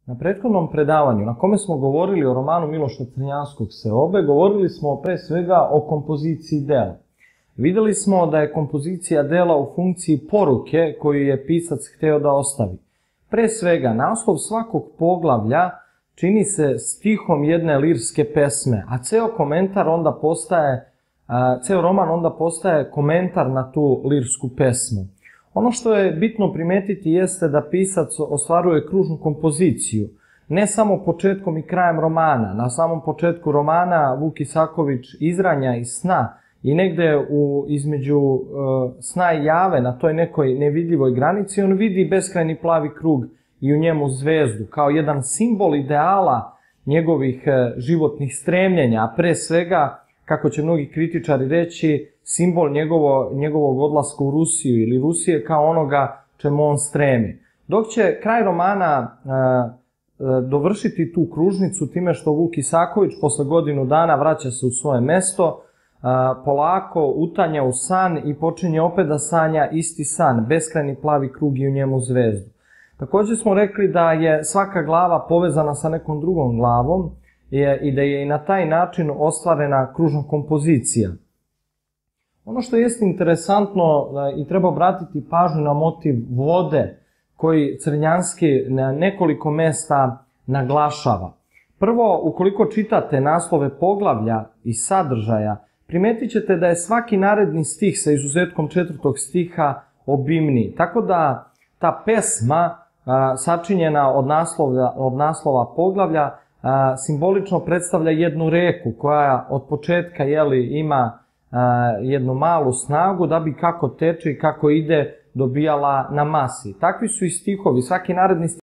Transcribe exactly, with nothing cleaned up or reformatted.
Na prethodnom predavanju, na kome smo govorili o romanu Miloša Crnjanskog Seobe, govorili smo pre svega o kompoziciji dela. Videli smo da je kompozicija dela u funkciji poruke koju je pisac hteo da ostavi. Pre svega, naslov svakog poglavlja čini se stihom jedne lirske pesme, a ceo komentar onda postaje, ceo roman onda postaje komentar na tu lirsku pesmu. Ono što je bitno primetiti jeste da pisac ostvaruje kružnu kompoziciju, ne samo početkom i krajem romana. Na samom početku romana Vuk Isaković izranja iz sna i negde u, između e, sna i jave na toj nekoj nevidljivoj granici on vidi beskrajni plavi krug i u njemu zvezdu kao jedan simbol ideala njegovih e, životnih stremljenja, a pre svega, kako će mnogi kritičari reći, simbol njegovo, njegovog odlaska u Rusiju ili Rusije kao onoga čemu on stremi. Dok će kraj romana e, e, dovršiti tu kružnicu time što Vuk Isaković posle godinu dana vraća se u svoje mesto, e, polako utanja u san i počinje opet da sanja isti san, beskrajni plavi krug i u njemu zvezdu. Takođe smo rekli da je svaka glava povezana sa nekom drugom glavom i da je i na taj način ostvarena kružna kompozicija. Ono što jeste interesantno i treba obratiti pažnju na motiv vode koji Crnjanski na nekoliko mesta naglašava. Prvo, ukoliko čitate naslove poglavlja i sadržaja, primetit ćete da je svaki naredni stih sa izuzetkom četvrtog stiha obimniji. Tako da ta pesma sačinjena od naslova, od naslova poglavlja simbolično predstavlja jednu reku koja od početka jeli, ima jednu malu snagu da bi kako teče i kako ide dobijala na masi. Takvi su i stihovi, svaki naredni stih